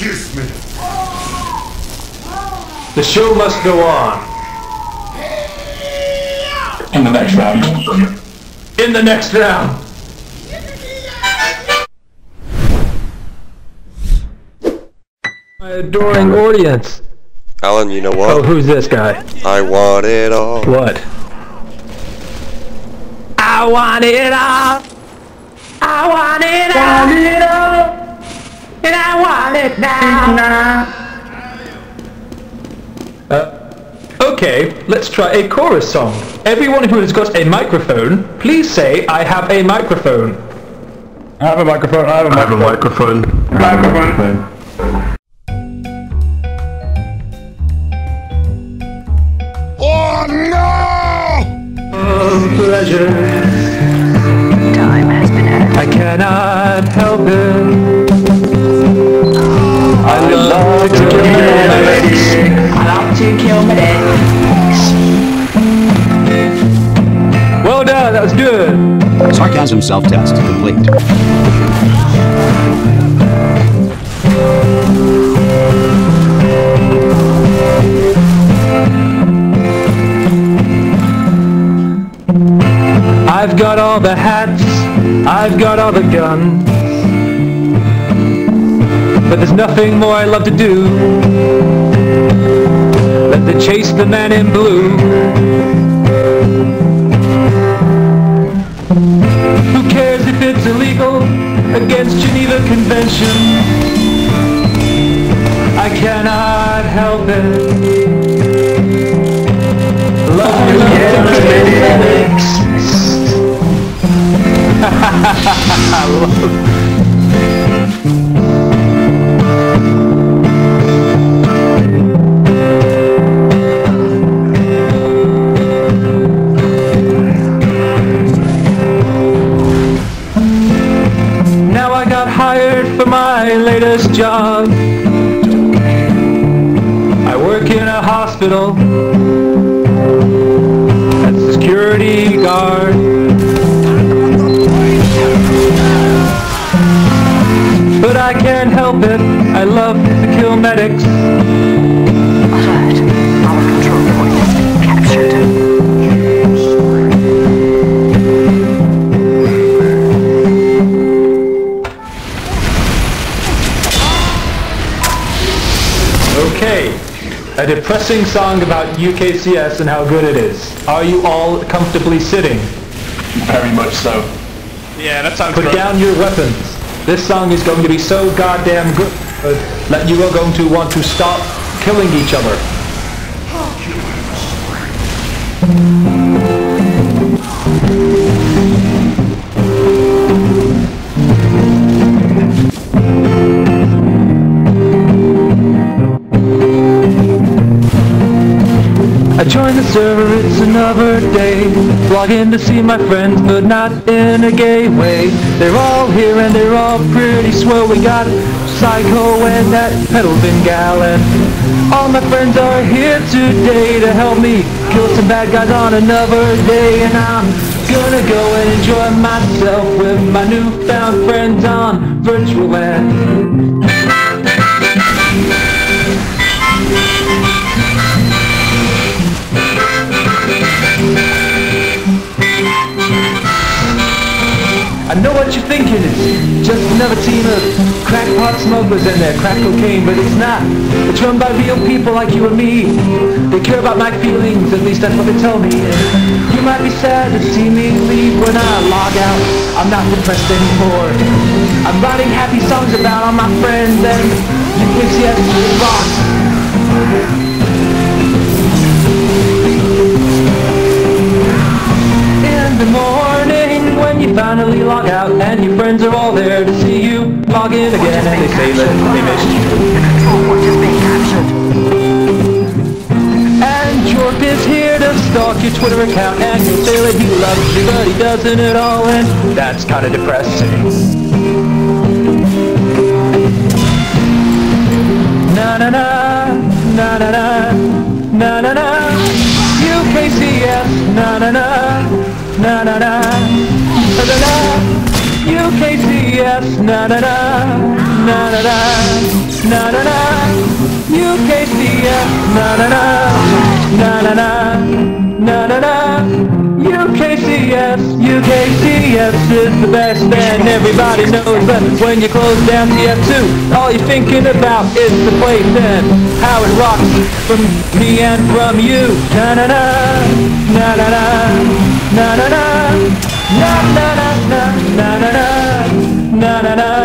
Kiss me. The show must go on. In the next round. In the next round. My adoring audience. Alan, you know Oh, what? who's this guy? I want it all. What? I want it all. I want it all. And I want it now. Okay, let's try a chorus song. Everyone who has got a microphone, please say, I have a microphone. I have a microphone, I have a microphone. Microphone. Oh no! Pleasure. Time has been added. I cannot help it. I love to kill medics. I love to kill medics. Well done, that was good. Sarcasm self-test complete. I've got all the hats, I've got all the guns, but there's nothing more I love to do than to chase the man in blue. Who cares if it's illegal against Geneva Convention? I cannot help it. Love to kill medics. Now I got hired for my latest job. I work in a hospital as a security guard. But I can't help it, I love to kill medics. Alert. Our control point has been captured. Okay, a depressing song about UKCS and how good it is. Are you all comfortably sitting? Very much so. Yeah, that sounds Put great. down your weapons. This song is going to be so goddamn good that you are going to want to stop killing each other. I joined the server, it's another day. Log in to see my friends, but not in a gay way. They're all here and they're all pretty swell. We got Psycho and that Pedalvin gal, and all my friends are here today to help me kill some bad guys on another day. And I'm gonna go and enjoy myself with my newfound friends on Virtual Land. I know what you're thinking, it's just another team of crackpot smugglers and their crack cocaine, but it's not. It's run by real people like you and me. They care about my feelings, at least that's what they tell me. And you might be sad to see me leave when I log out. I'm not depressed anymore. I'm writing happy songs about all my friends, and UKCS rocks. In the morning when you finally log out and your friends are all there to see you log in again, and they say that they missed you. The control point has been captured. And Jorp is here to stalk your Twitter account, and he'll say that he loves you, but he doesn't at all, and that's kinda depressing. Na na na, na na na, na na na, UKCS, na na na, na na na, na na na, UKCS, na na na, na na na. na na na, UKCS, na na na, na na na, na na na, UKCS, UKCS is the best and everybody knows that when you close down TF2, all you're thinking about is the place and how it rocks from me and from you. Na na na, na na na, na na na, na na na na na na na na na.